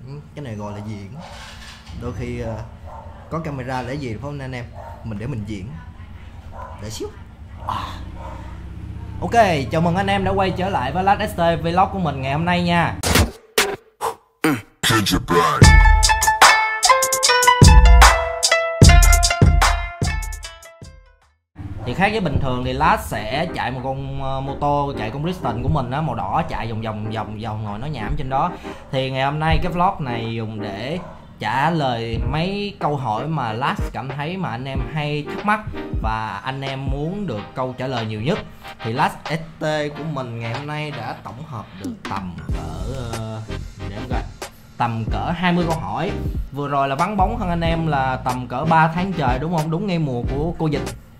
Cái này gọi là diễn. Đôi khi có camera để gì phải không anh em? Mình để mình diễn. Để xíu. Ok, chào mừng anh em đã quay trở lại với Last ST Vlog của mình ngày hôm nay nha. Thì khác với bình thường thì Last sẽ chạy một con mô tô, chạy con Bristol của mình á, màu đỏ, chạy vòng ngồi nói nhảm trên đó. Thì ngày hôm nay cái vlog này dùng để trả lời mấy câu hỏi mà Last cảm thấy mà anh em hay thắc mắc và anh em muốn được câu trả lời nhiều nhất. Thì Last ST của mình ngày hôm nay đã tổng hợp được tầm cỡ 20 câu hỏi. Vừa rồi là vắng bóng hơn anh em là tầm cỡ 3 tháng trời đúng không? Đúng ngay mùa của cô dịch.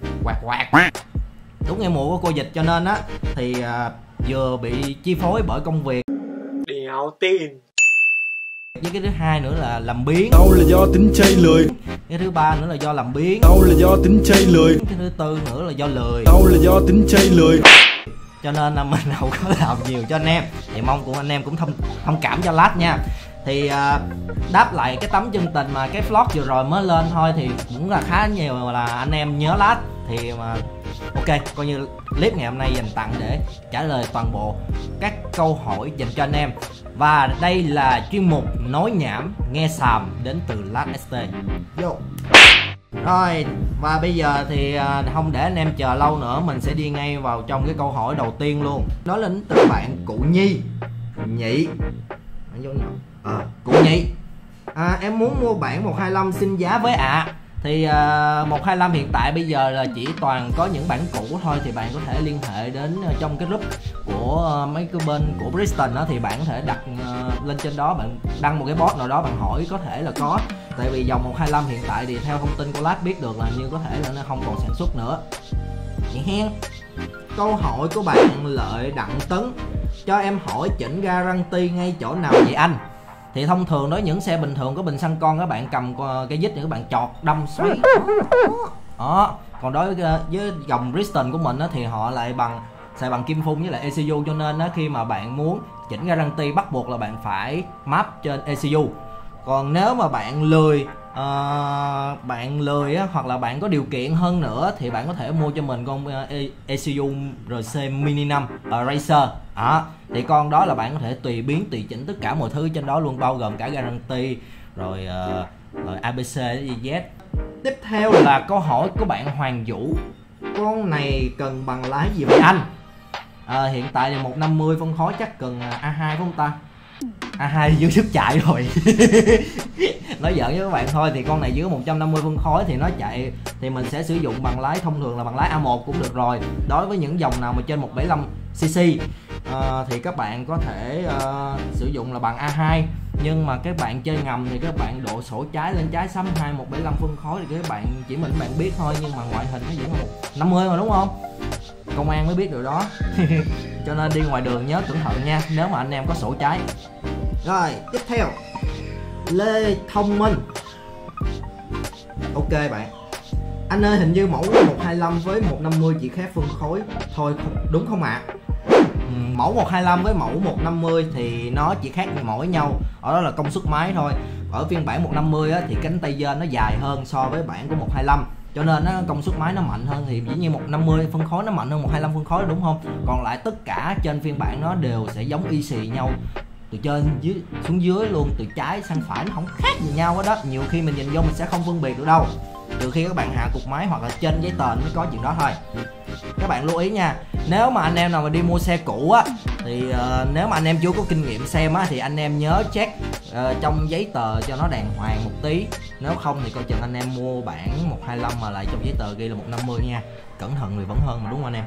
Đúng ngay mùa của cô dịch cho nên á thì vừa bị chi phối bởi công việc, đéo tin. với cái thứ hai nữa là làm biếng. Đâu là do tính chay lười. Cái thứ ba nữa là do làm biếng. Đâu là do tính chay lười. Cái thứ tư nữa là do lười. Đâu là do tính chay lười. Cho nên là mình không có làm nhiều cho anh em. Thì mong của anh em cũng thông cảm cho Last nha. Thì đáp lại cái tấm chân tình mà cái vlog vừa rồi mới lên thôi thì cũng là khá nhiều là anh em nhớ Last. Thì mà ok, coi như clip ngày hôm nay dành tặng để trả lời toàn bộ các câu hỏi dành cho anh em. Và đây là chuyên mục nói nhảm nghe xàm đến từ Last ST. Vô. Rồi, và bây giờ thì không để anh em chờ lâu nữa, mình sẽ đi ngay vào trong cái câu hỏi đầu tiên luôn. Đó là đến từ bạn Cụ Nhị. Cụ Nhị. Em muốn mua bản 125 xin giá với ạ. Thì 125 hiện tại bây giờ là chỉ toàn có những bản cũ thôi. Thì bạn có thể liên hệ đến trong cái group của mấy cái bên của Bristol đó. Thì bạn có thể đặt lên trên đó, bạn đăng một cái post nào đó, bạn hỏi có thể là có. Tại vì dòng 125 hiện tại thì theo thông tin của Last biết được là như có thể là nó không còn sản xuất nữa. Vậy hen. Câu hỏi của bạn Lợi Đặng Tấn: cho em hỏi chỉnh guarantee ngay chỗ nào vậy anh? Thì thông thường đối với những xe bình thường có bình xăng con, các bạn cầm cái dít thì các bạn chọt đâm xoáy đó. Còn đối với dòng Bristol của mình á, thì họ lại xài bằng kim phun với lại ECU, cho nên á, khi mà bạn muốn chỉnh guarantee bắt buộc là bạn phải map trên ECU. Còn nếu mà bạn lười á, hoặc là bạn có điều kiện hơn nữa thì bạn có thể mua cho mình con ECU RC Mini 5 Racer. Thì con đó là bạn có thể tùy biến tùy chỉnh tất cả mọi thứ trên đó luôn, bao gồm cả guarantee rồi ABC Z. Tiếp theo là câu hỏi của bạn Hoàng Vũ: con này cần bằng lái gì vậy anh? Hiện tại thì 150 phân khối chắc cần A2 phải không ta? A2 dưới sức chạy rồi. Nói giỡn với các bạn thôi. Thì con này dưới 150 phân khối thì nó chạy thì mình sẽ sử dụng bằng lái thông thường là bằng lái A1 cũng được rồi. Đối với những dòng nào mà trên 175cc thì các bạn có thể sử dụng là bằng A2. Nhưng mà các bạn chơi ngầm thì các bạn độ sổ trái lên trái sắm 175 phân khối thì các bạn chỉ mình bạn biết thôi, nhưng mà ngoại hình nó vẫn là 150 mà đúng không? Công an mới biết được đó. Cho nên đi ngoài đường nhớ cẩn thận nha, nếu mà anh em có sổ trái. Rồi, tiếp theo Lê Thông Minh: ok bạn, anh ơi hình như mẫu 125 với 150 chỉ khác phân khối thôi đúng không ạ? Mẫu 125 với mẫu 150 thì nó chỉ khác mỗi nhau ở đó là công suất máy thôi. Ở phiên bản 150 á, thì cánh tay trên nó dài hơn so với bản của 125, cho nên công suất máy nó mạnh hơn, thì dĩ nhiên 150 phân khối nó mạnh hơn 125 phân khối đúng không? Còn lại tất cả trên phiên bản nó đều sẽ giống y xì nhau, từ trên xuống dưới luôn, từ trái sang phải nó không khác gì nhau hết đó. Nhiều khi mình nhìn vô mình sẽ không phân biệt được đâu, trừ khi các bạn hạ cục máy hoặc là trên giấy tờ mới có chuyện đó thôi. Các bạn lưu ý nha, nếu mà anh em nào mà đi mua xe cũ á thì nếu mà anh em chưa có kinh nghiệm xem á thì anh em nhớ check trong giấy tờ cho nó đàng hoàng một tí. Nếu không thì coi chừng anh em mua bản 125 mà lại trong giấy tờ ghi là 150 nha. Cẩn thận thì vẫn hơn mà đúng không anh em?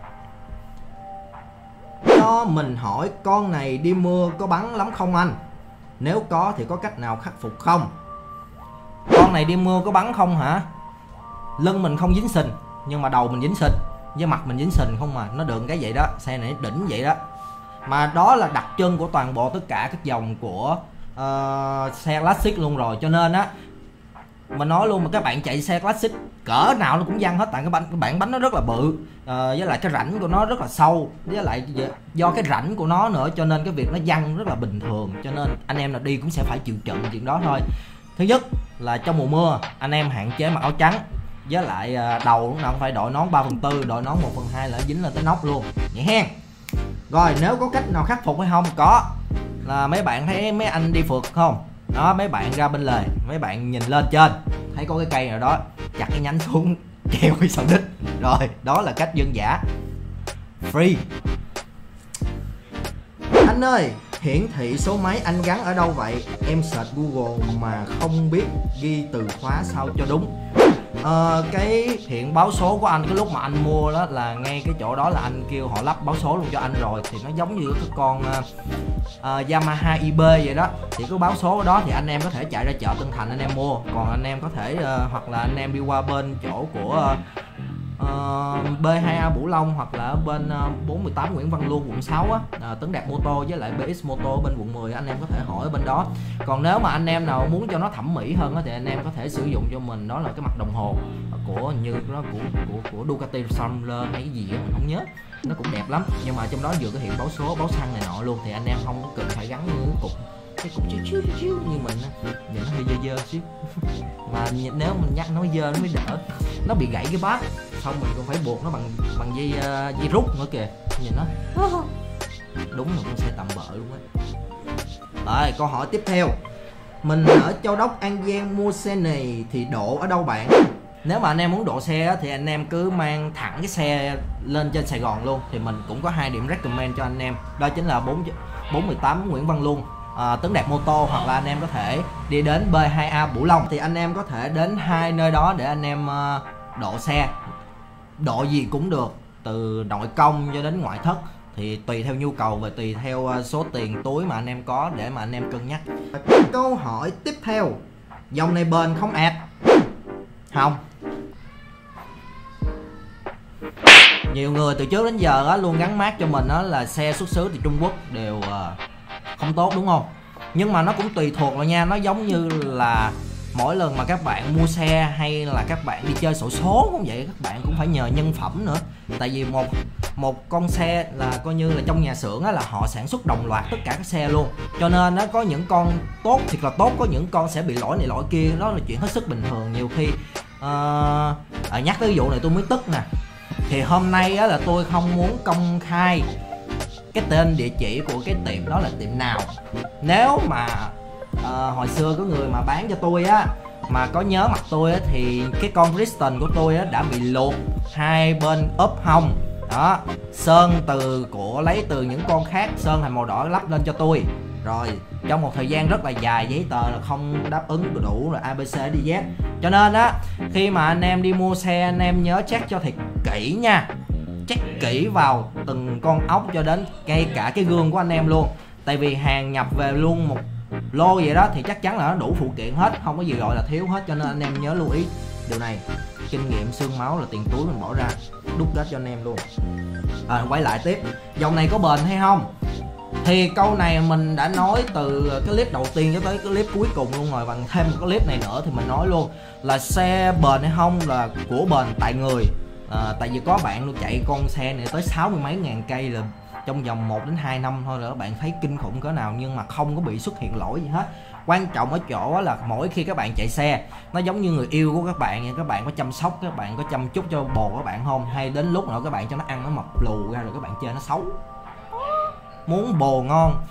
Cho mình hỏi con này đi mưa có bắn lắm không anh? Nếu có thì có cách nào khắc phục không? Con này đi mưa có bắn không hả? Lưng mình không dính sình nhưng mà đầu mình dính sình, với mặt mình dính sình không mà. Nó được cái vậy đó, xe này đỉnh vậy đó. Mà đó là đặc trưng của toàn bộ tất cả các dòng của xe classic luôn rồi. Cho nên á, Mình nói luôn, mà các bạn chạy xe classic cỡ nào nó cũng văng hết, tại cái bản bánh nó rất là bự, với lại cái rãnh của nó rất là sâu, với lại do cái rãnh của nó nữa cho nên cái việc nó văng rất là bình thường, cho nên anh em nào đi cũng sẽ phải chịu trận chuyện đó thôi. Thứ nhất là trong mùa mưa anh em hạn chế mặc áo trắng, với lại đầu lúc nào cũng phải đội nón 3/4, đội nón 1/2 là dính lên tới nóc luôn vậy hen. Rồi nếu có cách nào khắc phục hay không? Có, là mấy bạn thấy mấy anh đi phượt không đó, mấy bạn ra bên lề, mấy bạn nhìn lên trên thấy có cái cây nào đó, chặt cái nhánh xuống treo cái sau đít, rồi đó là cách dân dã free. Anh ơi, hiển thị số máy anh gắn ở đâu vậy? Em search Google mà không biết ghi từ khóa sao cho đúng. Cái hiện báo số của anh cái lúc mà anh mua đó là ngay cái chỗ đó là anh kêu họ lắp báo số luôn cho anh rồi, thì nó giống như cái con Yamaha IB vậy đó, thì cái báo số đó thì anh em có thể chạy ra chợ Tân Thành anh em mua, còn anh em có thể hoặc là anh em đi qua bên chỗ của B2A Bửu Long hoặc là ở bên 418 Nguyễn Văn Luân quận 6 á, Tấn Đạt Mô Tô với lại BX Mô Tô bên quận 10, anh em có thể hỏi ở bên đó. Còn nếu mà anh em nào muốn cho nó thẩm mỹ hơn á, thì anh em có thể sử dụng cho mình đó là cái mặt đồng hồ của như nó của Ducati Sunler hay cái gì á mình không nhớ, nó cũng đẹp lắm, nhưng mà trong đó vừa có hiện báo số, báo xăng này nọ luôn, thì anh em không có cần phải gắn như cái cục chiếu như mình á, nhìn nó hơi dơ xíu mà nếu mình nhắc nó dơ nó mới đỡ, nó bị gãy cái bát xong mình còn phải buộc nó bằng dây rút nữa kìa, nhìn nó đúng là con xe tầm bợ luôn á. Rồi câu hỏi tiếp theo, mình ở Châu Đốc An Giang mua xe này thì độ ở đâu bạn? Nếu mà anh em muốn độ xe thì anh em cứ mang thẳng cái xe lên trên Sài Gòn luôn, thì mình cũng có 2 điểm recommend cho anh em, đó chính là 418 Nguyễn Văn Luân, Tấn Đạt Mô Tô, hoặc là anh em có thể đi đến B2A Bửu Long, thì anh em có thể đến hai nơi đó để anh em độ xe, độ gì cũng được, từ nội công cho đến ngoại thất, thì tùy theo nhu cầu và tùy theo số tiền túi mà anh em có để mà anh em cân nhắc. Câu hỏi tiếp theo, dòng này bền không ạt? Không. Nhiều người từ trước đến giờ á, luôn gắn mác cho mình á, là xe xuất xứ từ Trung Quốc đều không tốt đúng không? Nhưng mà nó cũng tùy thuộc rồi nha, nó giống như là mỗi lần mà các bạn mua xe hay là các bạn đi chơi xổ số cũng vậy, các bạn cũng phải nhờ nhân phẩm nữa. Tại vì một con xe là coi như là trong nhà xưởng á, là họ sản xuất đồng loạt tất cả các xe luôn, cho nên nó có những con tốt thiệt là tốt, có những con sẽ bị lỗi này lỗi kia, đó là chuyện hết sức bình thường. Nhiều khi nhắc tới vụ này tôi mới tức nè, thì hôm nay á, là tôi không muốn công khai cái tên địa chỉ của cái tiệm đó là tiệm nào. Nếu mà hồi xưa có người mà bán cho tôi á mà có nhớ mặt tôi á, thì cái con Bristol của tôi á đã bị luột hai bên ốp hông đó, sơn lấy từ những con khác sơn thành màu đỏ lắp lên cho tôi, rồi trong một thời gian rất là dài giấy tờ là không đáp ứng đủ rồi ABC đi Z. Cho nên á, khi mà anh em đi mua xe anh em nhớ check cho thật kỹ nha, check kỹ vào từng con ốc cho đến ngay cả cái gương của anh em luôn, tại vì hàng nhập về luôn một lô vậy đó thì chắc chắn là nó đủ phụ kiện hết, không có gì gọi là thiếu hết, cho nên anh em nhớ lưu ý điều này. Kinh nghiệm xương máu là tiền túi mình bỏ ra, đút kết cho anh em luôn. Quay lại tiếp, dòng này có bền hay không? Thì câu này mình đã nói từ cái clip đầu tiên cho tới cái clip cuối cùng luôn rồi, bằng thêm một cái clip này nữa thì mình nói luôn là xe bền hay không là của bền tại người. Tại vì có bạn luôn chạy con xe này tới 60 mấy ngàn cây là trong vòng 1 đến 2 năm thôi là các bạn thấy kinh khủng cỡ nào, nhưng mà không có bị xuất hiện lỗi gì hết. Quan trọng ở chỗ là mỗi khi các bạn chạy xe nó giống như người yêu của các bạn, các bạn có chăm sóc, các bạn có chăm chút cho bồ các bạn không, hay đến lúc nào các bạn cho nó ăn nó mập lù ra rồi các bạn chơi nó xấu. Muốn bồ ngon,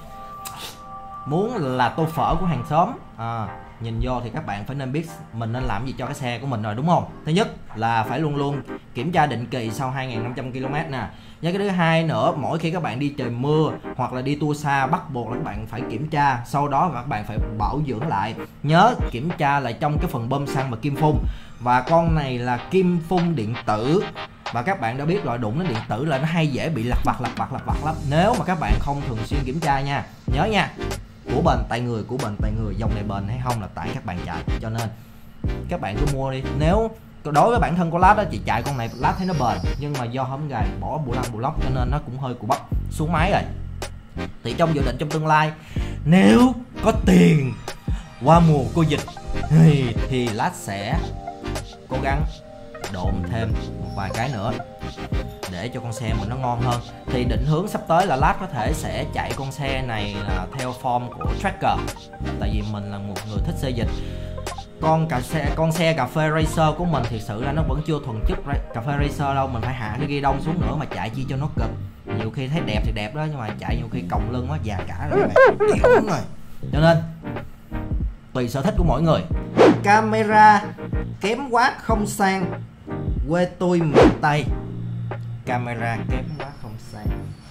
muốn là tô phở của hàng xóm, nhìn vô thì các bạn phải nên biết mình nên làm gì cho cái xe của mình rồi đúng không? Thứ nhất là phải luôn luôn kiểm tra định kỳ sau 2.500 km nè. Và cái thứ hai nữa, mỗi khi các bạn đi trời mưa hoặc là đi tour xa bắt buộc là các bạn phải kiểm tra, sau đó các bạn phải bảo dưỡng lại. Nhớ kiểm tra lại trong cái phần bơm xăng và kim phun. Và con này là kim phun điện tử, và các bạn đã biết rồi, đụng đến điện tử là nó hay dễ bị lặt vặt lắm nếu mà các bạn không thường xuyên kiểm tra nha. Nhớ nha, của bền tại người, của bền tại người, dòng này bền hay không là tại các bạn chạy, cho nên các bạn cứ mua đi. Nếu đối với bản thân của lát đó, chị chạy con này lát thấy nó bền, nhưng mà do hóm gài bỏ bù lăng bù lóc cho nên nó cũng hơi cù bắp xuống máy rồi. Thì trong dự định trong tương lai, nếu có tiền qua mùa Covid thì lát sẽ cố gắng độn thêm một vài cái nữa để cho con xe mình nó ngon hơn. Thì định hướng sắp tới là lát có thể sẽ chạy con xe này là theo form của tracker, tại vì mình là một người thích xe dịch. Con xe cà phê racer của mình thiệt sự là nó vẫn chưa thuần chất cà phê racer đâu, mình phải hạ cái ghi đông xuống nữa mà chạy chi cho nó cực. Nhiều khi thấy đẹp thì đẹp đó, nhưng mà chạy nhiều khi còng lưng quá già cả rồi các bạn rồi. Cho nên tùy sở thích của mỗi người. Camera kém quá không sang, quê tôi miền Tây. Camera kém quá không sang.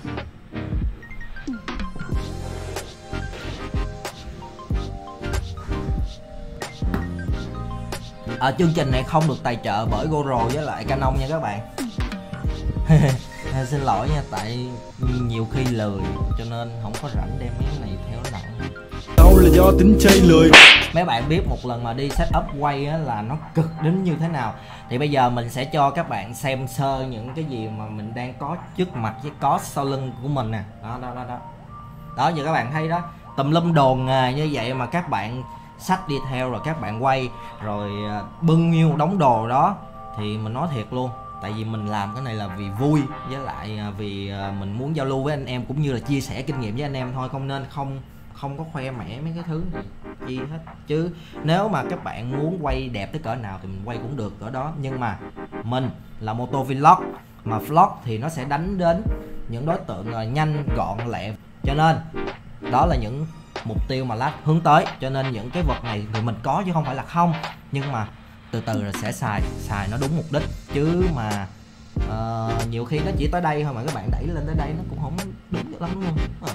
Chương trình này không được tài trợ bởi GoPro với lại Canon nha các bạn. Xin lỗi nha, tại nhiều khi lười cho nên không có rảnh đem mấy cái này theo nặng. Đâu là do tính chơi lười. Mấy bạn biết một lần mà đi setup quay á, là nó cực đến như thế nào. Thì bây giờ mình sẽ cho các bạn xem sơ những cái gì mà mình đang có trước mặt với có sau lưng của mình nè. Đó như các bạn thấy đó, tùm lum đồ nghề như vậy mà các bạn xách đi theo rồi các bạn quay rồi bưng nhiêu đống đồ đó. Thì mình nói thiệt luôn, tại vì mình làm cái này là vì vui, với lại vì mình muốn giao lưu với anh em cũng như là chia sẻ kinh nghiệm với anh em thôi, không nên không có khoe mẽ mấy cái thứ này chi hết. Chứ nếu mà các bạn muốn quay đẹp tới cỡ nào thì mình quay cũng được cỡ đó, nhưng mà mình là mô tô vlog, mà vlog thì nó sẽ đánh đến những đối tượng nhanh gọn lẹ, cho nên đó là những mục tiêu mà lát hướng tới. Cho nên những cái vật này thì mình có chứ không phải là không, nhưng mà từ từ rồi sẽ xài nó đúng mục đích, chứ mà nhiều khi nó chỉ tới đây thôi mà các bạn đẩy lên tới đây nó cũng không đúng lắm luôn.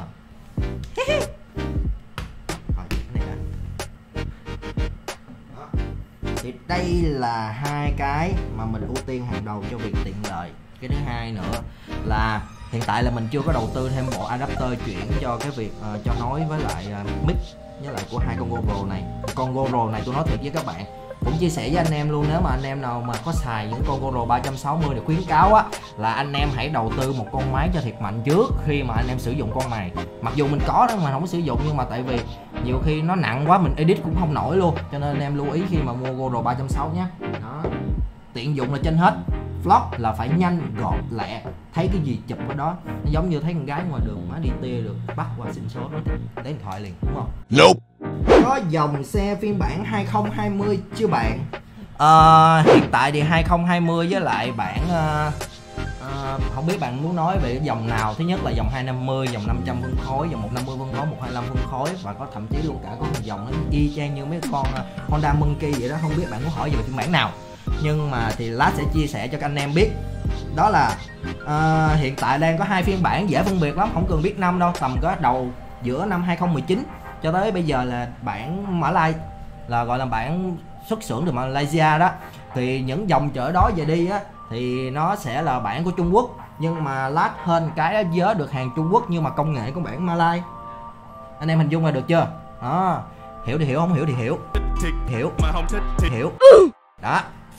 Thì đây là hai cái mà mình ưu tiên hàng đầu cho việc tiện lợi. Cái thứ hai nữa là hiện tại là mình chưa có đầu tư thêm bộ adapter chuyển cho cái việc cho nối với lại mic với lại của hai con GoPro này. Con GoPro này tôi nói thiệt với các bạn, cũng chia sẻ với anh em luôn, nếu mà anh em nào mà có xài những con GoPro 360 thì khuyến cáo á là anh em hãy đầu tư một con máy cho thiệt mạnh trước khi mà anh em sử dụng con này. Mặc dù mình có đó mà không có sử dụng, nhưng mà tại vì nhiều khi nó nặng quá mình edit cũng không nổi luôn, cho nên anh em lưu ý khi mà mua GoPro 360 nhé. Đó, tiện dụng là trên hết. Vlog là phải nhanh gọn lẹ, thấy cái gì chụp ở đó. Nó giống như thấy con gái ngoài đường má đi tia được bắt qua xin số nó lấy điện thoại liền, đúng không? Nope. Có dòng xe phiên bản 2020 chưa bạn? Hiện tại thì 2020 với lại bản không biết bạn muốn nói về cái dòng nào. Thứ nhất là dòng 250, dòng 500 phân khối, dòng 150 phân khối, 125 phân khối, và có thậm chí luôn cả có một dòng nó y chang như mấy con Honda Monkey vậy đó. Không biết bạn muốn hỏi về phiên bản nào, nhưng mà thì lát sẽ chia sẻ cho các anh em biết. Đó là hiện tại đang có hai phiên bản dễ phân biệt lắm, không cần biết năm đâu, tầm có đầu giữa năm 2019 cho tới bây giờ là bản Mã Lai, là gọi là bản xuất xưởng từ Malaysia đó. Thì những dòng chở đó về đi á thì nó sẽ là bản của Trung Quốc, nhưng mà lát hơn cái vớ được hàng Trung Quốc nhưng mà công nghệ của bản Malay. Anh em hình dung ra được chưa? Đó, hiểu thì hiểu, không hiểu thì hiểu. Hiểu đó.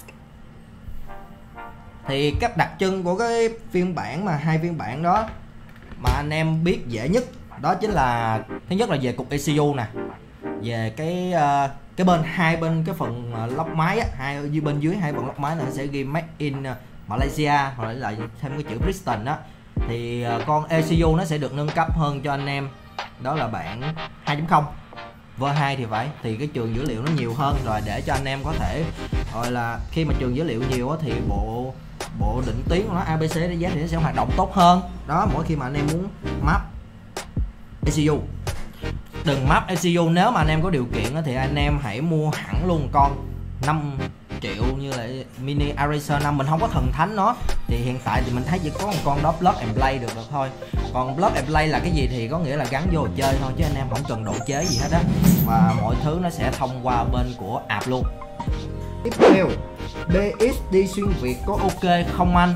Thì cách đặc trưng của cái phiên bản mà hai phiên bản đó mà anh em biết dễ nhất đó chính là thứ nhất là về cục ECU nè, về cái bên hai bên cái phần lốc máy á, hai bên dưới hai phần lốc máy này nó sẽ ghi Made in Malaysia hoặc là lại thêm cái chữ Bristol đó. Thì con ECU nó sẽ được nâng cấp hơn cho anh em, đó là bản 2.0 V2 thì phải, thì cái trường dữ liệu nó nhiều hơn rồi, để cho anh em có thể gọi là khi mà trường dữ liệu nhiều á thì bộ định tuyến của nó ABC để nó sẽ hoạt động tốt hơn đó. Mỗi khi mà anh em muốn map ECU, đừng map ECU, nếu mà anh em có điều kiện thì anh em hãy mua hẳn luôn con 5 triệu như là Mini Eraser 5. Mình không có thần thánh nó, thì hiện tại thì mình thấy chỉ có một con đó Plug and Play được thôi. Còn Plug and Play là cái gì thì có nghĩa là gắn vô chơi thôi, chứ anh em không cần độ chế gì hết á, và mọi thứ nó sẽ thông qua bên của app luôn. Tiếp theo, BX đi xuyên Việt có ok không anh?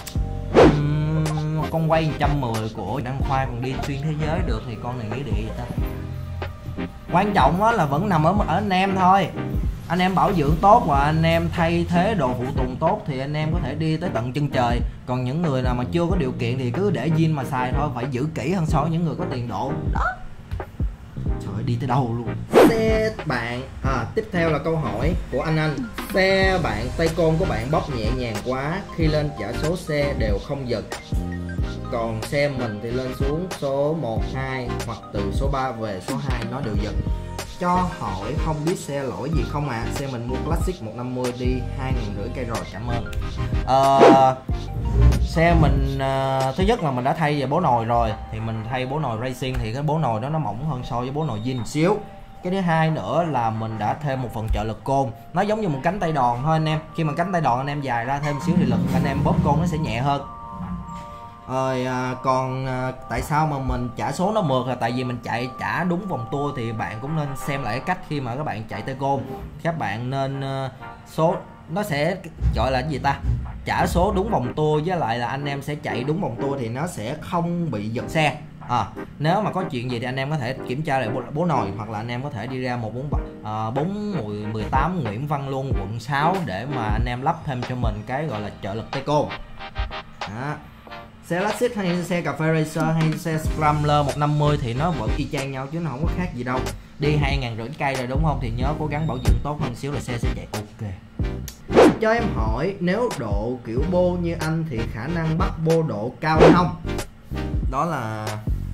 Con quay 110 của Đăng Khoa còn đi xuyên thế giới được thì con này nghĩ địa gì ta? Quan trọng á là vẫn nằm ở anh em thôi. Anh em bảo dưỡng tốt và anh em thay thế đồ phụ tùng tốt thì anh em có thể đi tới tận chân trời. Còn những người nào mà chưa có điều kiện thì cứ để zin mà xài thôi, phải giữ kỹ hơn so với những người có tiền độ đó. Trời ơi, đi tới đâu luôn. Xe bạn tiếp theo là câu hỏi của anh. Xe bạn tay côn của bạn bóp nhẹ nhàng quá, khi lên trả số xe đều không giật, còn xe mình thì lên xuống số 1, 2 hoặc từ số 3 về số 2 nó đều giật. Cho hỏi không biết xe lỗi gì không ạ? Xe mình mua Classic 150 đi 2.500 cây rồi, cảm ơn. Xe mình thứ nhất là mình đã thay về bố nồi rồi, thì mình thay bố nồi racing thì cái bố nồi đó nó mỏng hơn so với bố nồi zin xíu. Cái thứ hai nữa là mình đã thêm một phần trợ lực côn, nó giống như một cánh tay đòn thôi anh em. Khi mà cánh tay đòn anh em dài ra thêm xíu thì lực anh em bóp côn nó sẽ nhẹ hơn. Rồi còn tại sao mà mình trả số nó mượt là tại vì mình trả đúng vòng tua. Thì bạn cũng nên xem lại cái cách khi mà các bạn chạy tay côn, các bạn nên số nó sẽ gọi là cái gì ta, trả số đúng vòng tua, với lại là anh em sẽ chạy đúng vòng tua thì nó sẽ không bị giật xe. Nếu mà có chuyện gì thì anh em có thể kiểm tra lại bố nồi, hoặc là anh em có thể đi ra 418 Nguyễn Văn Luân quận 6 để mà anh em lắp thêm cho mình cái gọi là trợ lực tay côn. Xe Classic hay xe cà phê Racer hay xe Scrambler 150 thì nó vẫn y chang nhau chứ nó không có khác gì đâu. Đi 2.500 cây rồi đúng không, thì nhớ cố gắng bảo dưỡng tốt hơn xíu là xe sẽ chạy ok. Cho em hỏi, nếu độ kiểu bô như anh thì khả năng bắt bô độ cao hay không? Đó là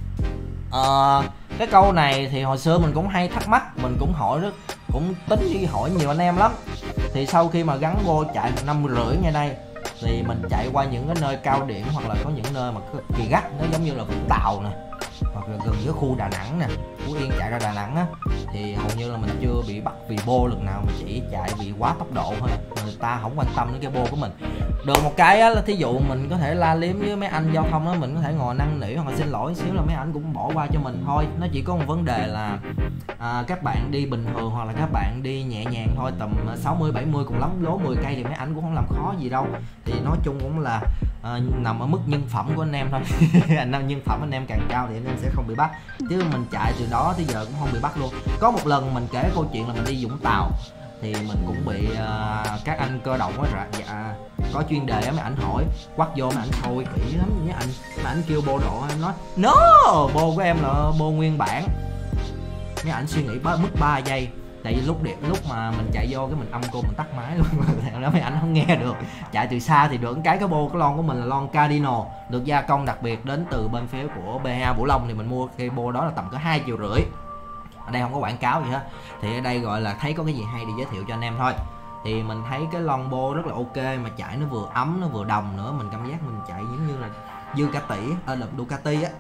cái câu này thì hồi xưa mình cũng hay thắc mắc, mình cũng hỏi cũng tính đi hỏi nhiều anh em lắm. Thì sau khi mà gắn bô chạy 1,5 năm ngay đây thì mình chạy qua những cái nơi cao điểm hoặc là có những nơi mà cực kỳ gắt, nó giống như là Vũng Tàu nè, hoặc là gần với khu Đà Nẵng nè, Phú Yên chạy ra Đà Nẵng á, thì hầu như là mình chưa bị bắt vì bô lần nào, mình chỉ chạy vì quá tốc độ thôi, người ta không quan tâm đến cái bô của mình. Được một cái á là thí dụ mình có thể la liếm với mấy anh giao thông á, mình có thể ngồi năn nỉ hoặc là xin lỗi xíu là mấy anh cũng bỏ qua cho mình thôi. Nó chỉ có một vấn đề là các bạn đi bình thường hoặc là các bạn đi nhẹ nhàng thôi, tầm 60 70 cùng lắm lố 10 cây thì mấy anh cũng không làm khó gì đâu. Thì nói chung cũng là nằm ở mức nhân phẩm của anh em thôi. Nhân phẩm anh em càng cao thì anh em sẽ không bị bắt, chứ mình chạy từ đó tới giờ cũng không bị bắt luôn. Có một lần mình kể câu chuyện là mình đi Vũng Tàu thì mình cũng bị các anh cơ động á, có chuyên đề á, mấy ảnh hỏi quắt vô, mấy ảnh soi kỹ lắm với anh, mấy ảnh kêu bô độ, em nói no, bô của em là bô nguyên bản. Mấy ảnh suy nghĩ mất 3 giây, tại vì lúc mà mình chạy vô cái mình âm cô mình tắt máy luôn. Đó mấy ảnh không nghe được. Chạy từ xa thì được cái bô cái lon của mình là lon Cardinal, được gia công đặc biệt đến từ bên phía của BA Vũ Long, thì mình mua cái bô đó là tầm có 2,5 triệu. Ở đây không có quảng cáo gì hết, thì ở đây gọi là thấy có cái gì hay để giới thiệu cho anh em thôi. Thì mình thấy cái lon bô rất là ok, mà chạy nó vừa ấm nó vừa đồng nữa, mình cảm giác mình chạy giống như là Ducati Ducati á.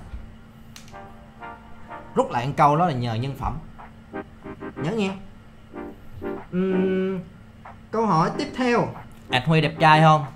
Rút lại một câu đó là nhờ nhân phẩm, nhớ nghe. Câu hỏi tiếp theo, Ảch Huy đẹp trai không?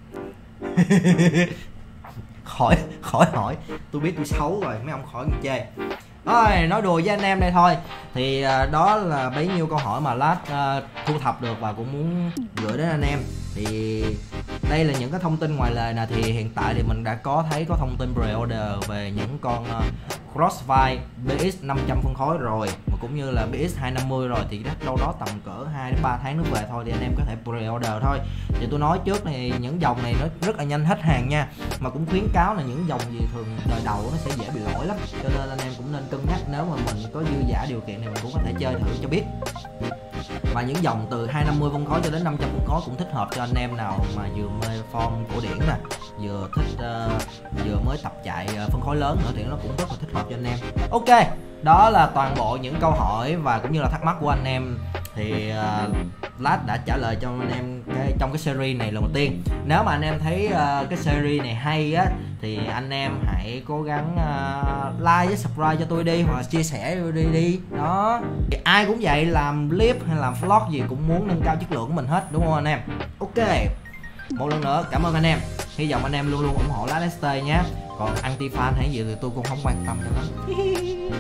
khỏi hỏi, tôi biết tôi xấu rồi, mấy ông khỏi người chê. Thôi nói đùa với anh em đây thôi. Thì đó là bấy nhiêu câu hỏi mà lát thu thập được và cũng muốn gửi đến anh em. Thì đây là những cái thông tin ngoài lề nè. Thì hiện tại thì mình đã có thông tin pre-order về những con Crossfire BX 500 phân khối rồi, mà cũng như là BX 250 rồi, thì đâu đó tầm cỡ 2 đến 3 tháng nữa về thôi, thì anh em có thể pre-order thôi. Thì tôi nói trước này, những dòng này nó rất là nhanh hết hàng nha, mà cũng khuyến cáo là những dòng gì thường đời đầu nó sẽ dễ bị lỗi lắm, cho nên anh em cũng nên cân nhắc. Nếu mà mình có dư giả điều kiện thì mình cũng có thể chơi thử cho biết. Và những dòng từ 250 phân khối cho đến 500 phân khối cũng thích hợp cho anh em nào mà vừa mê form cổ điển nè, vừa thích vừa mới tập chạy phân khối lớn nữa, thì nó cũng rất là thích hợp cho anh em. Ok, đó là toàn bộ những câu hỏi và cũng như là thắc mắc của anh em. Thì lát đã trả lời cho anh em trong cái series này lần đầu tiên. Nếu mà anh em thấy cái series này hay á, thì anh em hãy cố gắng like với subscribe cho tôi đi, hoặc là chia sẻ đi đó. Thì ai cũng vậy, làm clip hay làm vlog gì cũng muốn nâng cao chất lượng của mình hết, đúng không anh em? Ok, một lần nữa cảm ơn anh em, hy vọng anh em luôn luôn ủng hộ lá Leste nhé. Còn anti fan hay gì thì tôi cũng không quan tâm cho lắm.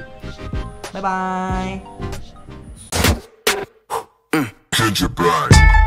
Bye bye.